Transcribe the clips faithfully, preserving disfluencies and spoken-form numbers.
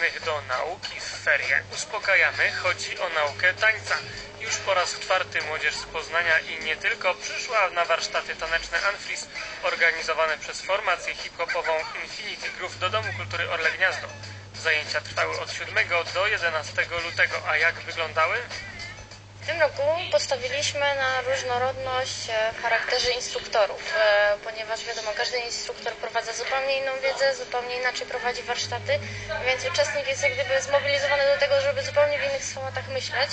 chętnych do nauki w ferie uspokajamy, chodzi o naukę tańca. Już po raz czwarty młodzież z Poznania i nie tylko przyszła na warsztaty taneczne Anfris organizowane przez formację hip-hopową Infinity Groove do Domu Kultury Orle Gniazdo. Zajęcia trwały od siódmego do jedenastego lutego, a jak wyglądały? W tym roku postawiliśmy na różnorodność w charakterze instruktorów, ponieważ wiadomo, każdy instruktor prowadzi zupełnie inną wiedzę, zupełnie inaczej prowadzi warsztaty, więc uczestnik jest jak gdyby zmobilizowany do tego, żeby zupełnie w innych schematach myśleć.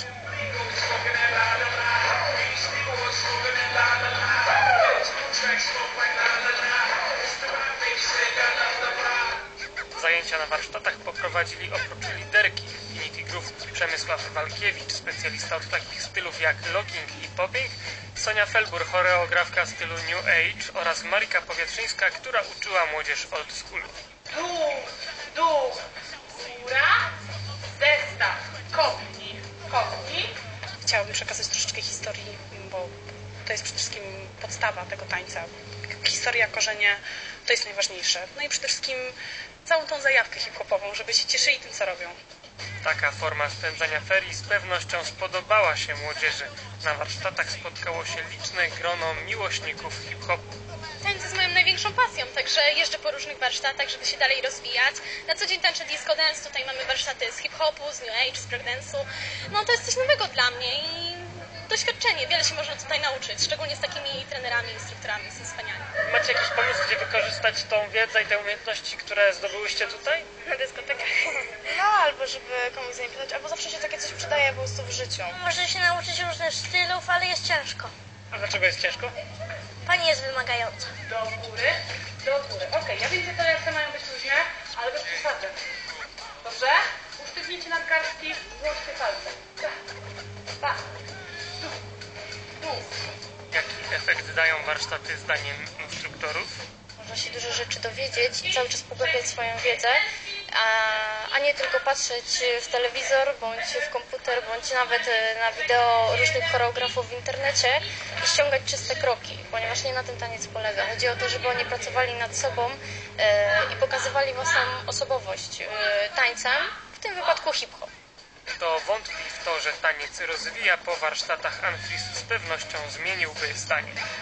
Zajęcia na warsztatach poprowadzili oprócz liderki Infinity Groove Przemysław Walkiewicz, specjalista od takich stylów jak locking i popping, Sonia Felbur, choreografka stylu New Age oraz Marika Powietrzyńska, która uczyła młodzież old school. Dół, dół, góra, zestaw, kopnij, kopnij. Chciałabym przekazać troszeczkę historii, bo to jest przede wszystkim podstawa tego tańca. Historia, korzenie, to jest najważniejsze. No i przede wszystkim całą tą zajawkę hip-hopową, żeby się cieszyli tym, co robią. Taka forma spędzania ferii z pewnością spodobała się młodzieży. Na warsztatach spotkało się liczne grono miłośników hip-hopu. Tańce jest moją największą pasją, także jeżdżę po różnych warsztatach, żeby się dalej rozwijać. Na co dzień tańczę disco dance, tutaj mamy warsztaty z hip-hopu, z new age, z breakdance'u. No to jest coś nowego dla mnie i doświadczenie, wiele się można tutaj nauczyć, szczególnie z takimi trenerami, instruktorami, są wspaniali. Macie jakiś pomysł, gdzie wykorzystać tą wiedzę i te umiejętności, które zdobyłyście tutaj? Na dyskotekach. No, albo żeby komuś zaimponować, albo zawsze się takie coś przydaje po prostu w życiu. Można się nauczyć różnych stylów, ale jest ciężko. A dlaczego jest ciężko? Pani jest wymagająca. Do góry, do góry. Okej, okay, ja wiem, że te ręce mają być luźne, ale bez przesady. Dobrze? Usztywnijcie nadgarstki, złączcie palce. Tak, tak. Tu, tu. Jaki efekt dają warsztaty zdaniem instruktorów? Można się dużo rzeczy dowiedzieć i cały czas pogłębiać swoją wiedzę, a, a nie tylko patrzeć w telewizor, bądź w komputer, bądź nawet na wideo różnych choreografów w internecie i ściągać czyste kroki, ponieważ nie na tym taniec polega. Chodzi o to, żeby oni pracowali nad sobą e, i pokazywali własną osobowość e, tańcem, w tym wypadku hip-hop. Kto wątpi w to, że taniec rozwija, po warsztatach Anfris z pewnością zmieniłby zdanie.